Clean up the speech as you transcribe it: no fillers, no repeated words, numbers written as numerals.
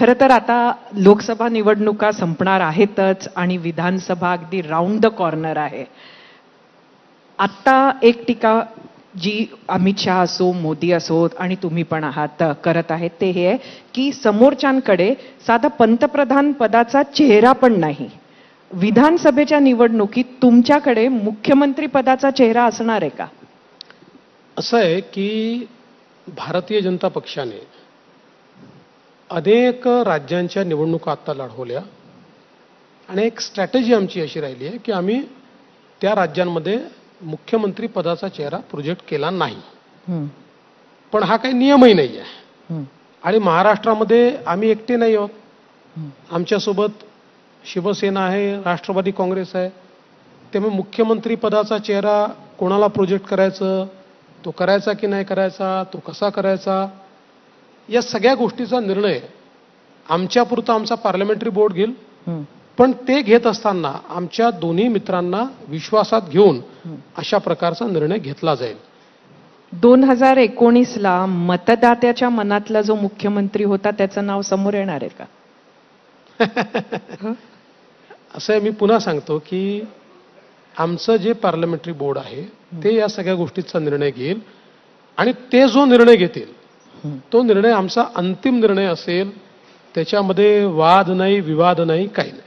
खरं तर आता लोकसभा निवडणुका संपणार आहेतच आणि विधानसभा अगदी राऊंड द कॉर्नर आहे. आता एक टीका जी अमित शहा असो, मोदी असो आणि तुम्ही पण आहात करत आहेत ते हे आहे की समोरच्यांकडे साधा पंतप्रधान पदाचा चेहरा पण नाही. विधानसभेच्या निवडणुकीत तुमच्याकडे मुख्यमंत्री पदाचा चेहरा असणार आहे का? असं आहे की भारतीय जनता पक्षाने अनेक राज्यांच्या निवडणुका आता लढवल्या आणि एक स्ट्रॅटेजी आमची अशी राहिली आहे की आम्ही त्या राज्यांमध्ये मुख्यमंत्री पदाचा चेहरा प्रोजेक्ट केला नाही. पण हा काही नियमही नाही आहे. आणि महाराष्ट्रामध्ये आम्ही एकटे नाही आहोत. आमच्यासोबत शिवसेना आहे, राष्ट्रवादी काँग्रेस आहे. त्यामुळे मुख्यमंत्री पदाचा चेहरा कोणाला प्रोजेक्ट करायचं, तो करायचा की नाही करायचा, तो कसा करायचा, या सगळ्या गोष्टीचा निर्णय आमच्यापुरता आमचा पार्लमेंटरी बोर्ड घेईल. पण ते घेत असताना आमच्या दोन्ही मित्रांना विश्वासात घेऊन अशा प्रकारचा निर्णय घेतला जाईल. 2019ला मतदात्याच्या मनातला जो मुख्यमंत्री होता त्याचं नाव समोर येणार आहे का? असं मी पुन्हा सांगतो की आमचं जे पार्लमेंटरी बोर्ड आहे ते या सगळ्या गोष्टीचा निर्णय घेईल आणि ते जो निर्णय घेतील तो निर्णय आमचा अंतिम निर्णय असेल. त्याच्यामध्ये वाद नाही, विवाद नाही, काही नाही.